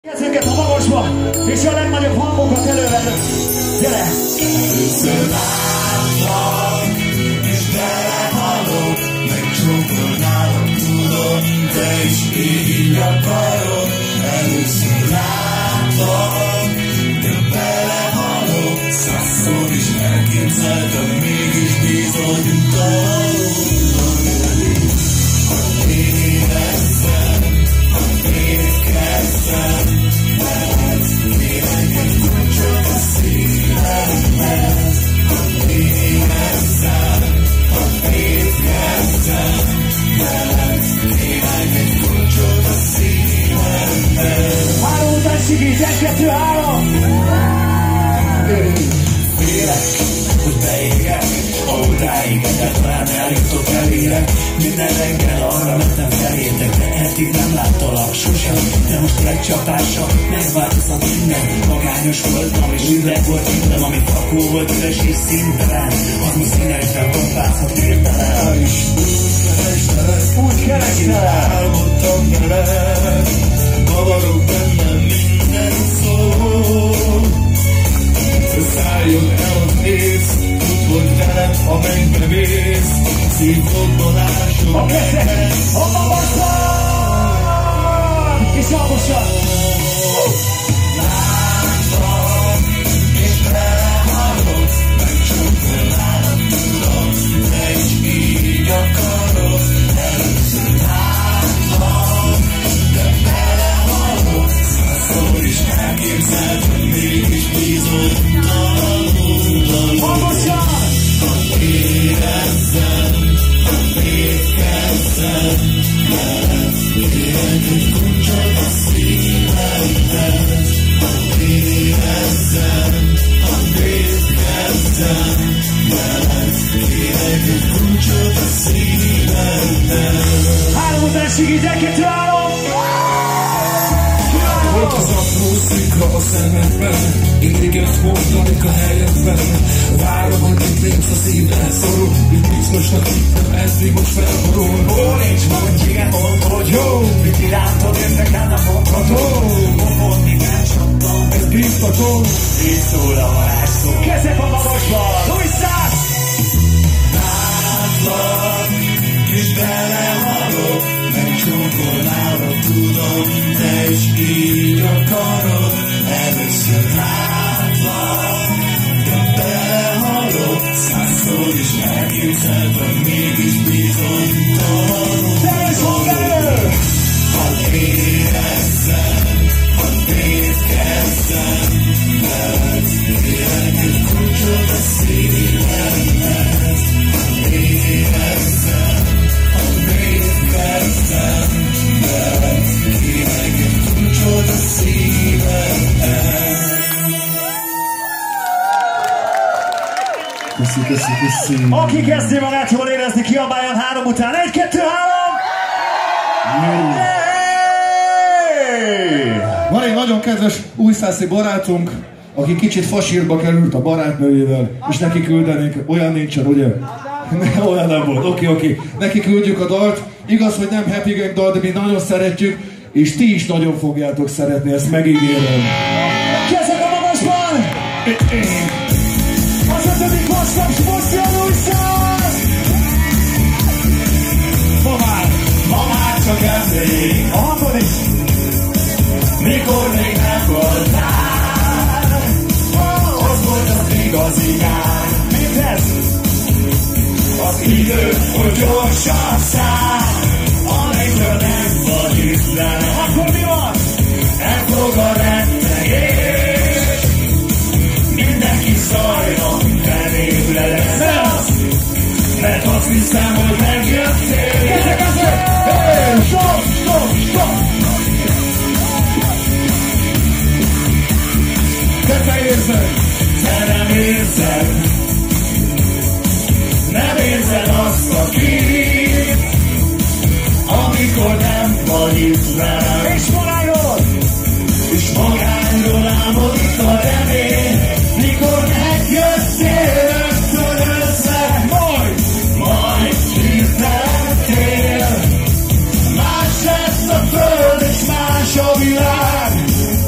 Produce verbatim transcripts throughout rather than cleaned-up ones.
Kezünket a magasba, és a legnagyobb hangokat elővenni. Gyere! Először látlak, és belehalok, megcsókolnálok, tudom, te is így akarod. Először látlak, de belehalok, százszor is elképzeltem, mégis bizonytalanul. Hogy érezzem, hogy érezzem, lehet kérek egy kulcsot a szívemhez. Hogy érezzem, hogy érezzem, lehet kérek egy kulcsot a szívemhez. Három után sikít, egy, kettő, három! Félek, hogy beégek, odáig egyáltalán eljutok elére. Minden reggel arra mentem felétek, de eddig nem láttalak sosem. De most egy csapással megváltozott minden. Magányos voltam és üveg volt minden, ami fakó volt, üres és színtelen. Az most színekben pompázhat értelen. Ha is úgy kerestelek, Úgy kerestelek! álmodtam veled, kavarok bennem minden szó. Szálljon el az ész, tudd, hogy veled, ha mennybe mész, szívfogban ásod A kezek! A magasba! És hangosan! Látlak, és belehalok, megcsókolnálok, tudom, te is így akarod. Először látlak, de belehalok, százszor is elképzeltem, mégis bizonytalanul. Hangosan! Hogy érezzem, hogy étkezzem, veled kérek egy kulcsot a szívemhez. Hogy érezzem, hogy étkezzem, veled kérek egy kulcsot a szívemhez. Három után sikít, egy, kettő, három! Volt az apró szikra a szemedben, éget hordanik a helyedben. Várom, hogy itt lépsz a szívben szorul, itt biztosnak hittem, eddig most felborul. Hol nincs mondjéget, mondd, hogy jó, mit irántod, értek rá, nem mondható. Mondod, még nem csaptam, ez biztató, így szól a varázsszó. Kezek a magasba! Luiszás! Látlak, és belehalok, megcsókolnálok, tudom, te is így akarod. Először látlak, de belehalok, százszor is elképzeltem, mégis bizonytalanul. Teljes hangerő! Hadd érezzem, hadd étkezzem, veled kérek egy kulcsot a szívemhez. Hadd érezzem, hadd étkezzem, veled kérek egy kulcsot a szívemhez. Köszi, köszi, köszi. Aki kezdi magát jól érezni, kiabáljon három után. Egy, kettő, három! Hey! Van egy nagyon kedves újszászi barátunk, aki kicsit fasírba került a barátnőjével, és neki küldenénk, olyan nincsen, ugye? Ne, olyan nem volt, oké, oké. Neki küldjük a dalt, igaz, hogy nem Happy Gang dal, de mi nagyon szeretjük, és ti is nagyon fogjátok szeretni, ezt megígérem. Kezek a magasban! Az ötödik vastaps, most jön újszás! Ma már, ma már csak emlék, A hangod is! mikor még nem voltál. Az volt az igazi nyár, Mit ez? az idő, hogy gyorsan száll, amikor nem vagy itt velem. Akkor mi van? Elfog a rettegés, mindenki szajra, felébredek. Mert azt hiszem, hogy megjöttél. Kezek, kezek! Hey! Stop, stop, stop! Te te érzed, te nem érzed, nem érzed azt a kép, amikor nem vagy itt velem. És magányról! És magányról álmodik a remény, mikor megjöttél, rögtönözve, majd, majd hirtelen. Más lesz a föld és más a világ,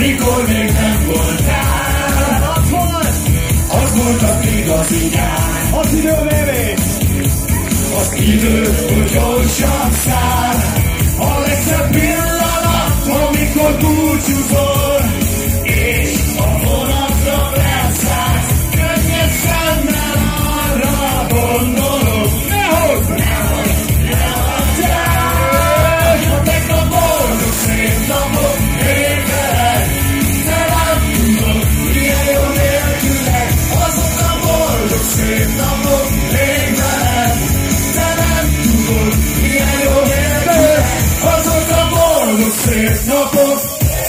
mikor még nem voltál. Az volt, az voltak még az igán. az idő, baby. Az idő, hogy gyorsan száll. A legszebb pillanat, amikor búcsúzol, és a vonatra felszállsz. Könnyed szemmel arra gondolok, nehogy, nehogy, nehogy el. A tegnap boldog szép napok még veled. Te nem tudod, milyen jó nélküled. Azok a boldog szép napok még veled. Te nem tudod, milyen jó nélküled. Azok a boldog szép napok.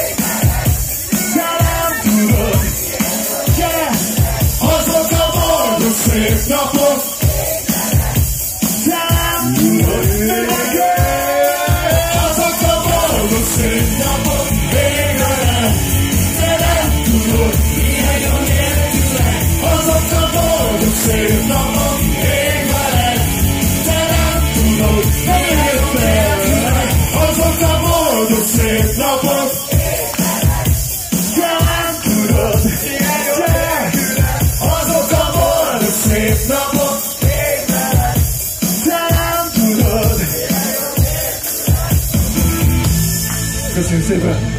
Te nem tudod. Gyere, Azok a boldog szép napok. te nem tudod. Mindenki. Azok a boldog szép napok még veled. Te nem tudod, milyen jó nélküled. Azok a boldog szép napok még veled. Te nem tudod, milyen jó nélküled. Azok a boldog szép napok. Te nem tudod. Gyere, Azok a boldog szép napok. te nem tudod. Köszönjük szépen!